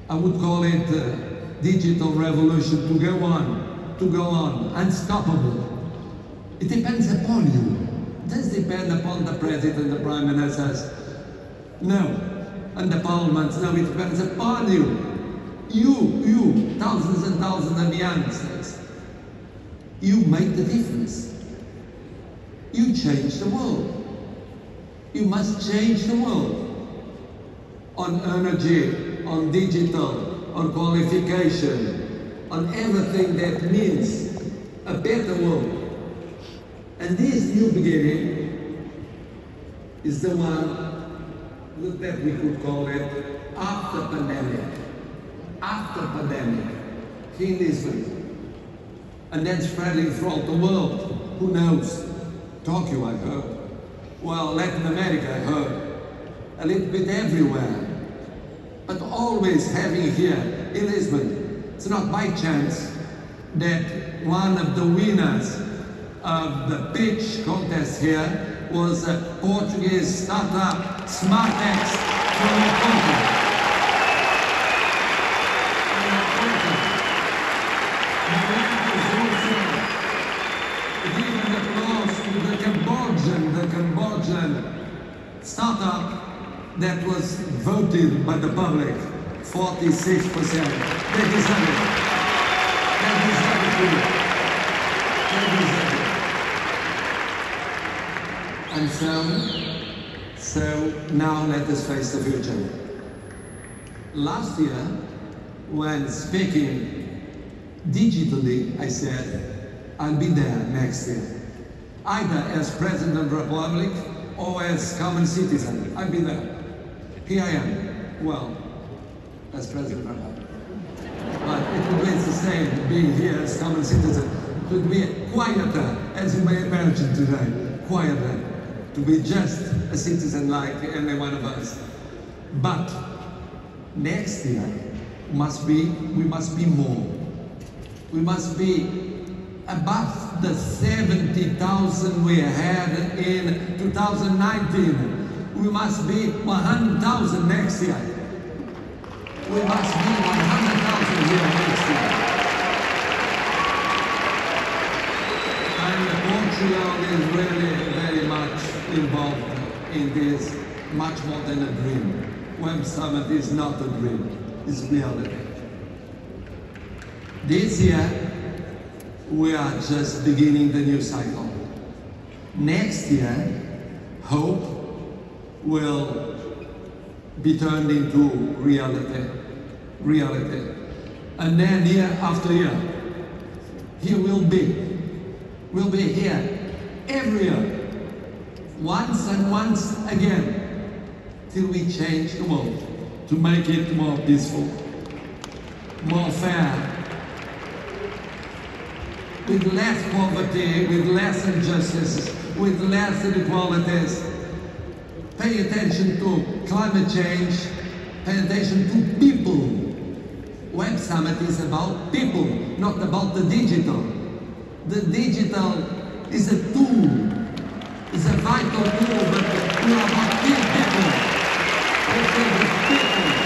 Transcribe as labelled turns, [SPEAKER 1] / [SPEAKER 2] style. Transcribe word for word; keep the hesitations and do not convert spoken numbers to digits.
[SPEAKER 1] I would call it uh, digital revolution to go on, to go on, unstoppable. It depends upon you. It does depend upon the President, the Prime Ministers. No. And the Parliament. No, it depends upon you. You, you, thousands and thousands of youngsters. You make the difference. You change the world. You must change the world. On energy, on digital, on qualification, on everything that means a better world. And this new beginning is the one that we could call it after pandemic. After pandemic, here in Lisbon. And then spreading throughout the world. Who knows? Tokyo, I heard. Well, Latin America, I heard. A little bit everywhere. But always having here in Lisbon. It's not by chance that one of the winners of the pitch contest here was a Portuguese startup, SmartX, from the country. Give an applause to the Cambodian, the Cambodian startup that was voted by the public, forty-six percent. They deserve it. They deserve it too. They deserve it. And so, so now let us face the future. Last year, when speaking digitally, I said, I'll be there next year, either as President of the Republic or as common citizen. I'll be there. Here I am. Well, as President of the Republic. But it would be the same being here as common citizen. It would be quieter, as you may imagine today, quieter, to be just a citizen like any one of us. But next year must be, we must be more. We must be above the seventy thousand we had in two thousand nineteen. We must be one hundred thousand next year. We must be one hundred thousand here next year. And Portugal is really very much involved in this, much more than a dream. Web Summit is not a dream, it's reality. This year, we are just beginning the new cycle. Next year, hope will be turned into reality. Reality. And then year after year, here will be. We'll be here every year. Once and once again. Till we change the world. To make it more peaceful. More fair. With less poverty, with less injustices, with less inequalities. Pay attention to climate change, pay attention to people. Web Summit is about people, not about the digital. The digital is a tool, is a vital tool, but we are about people. People.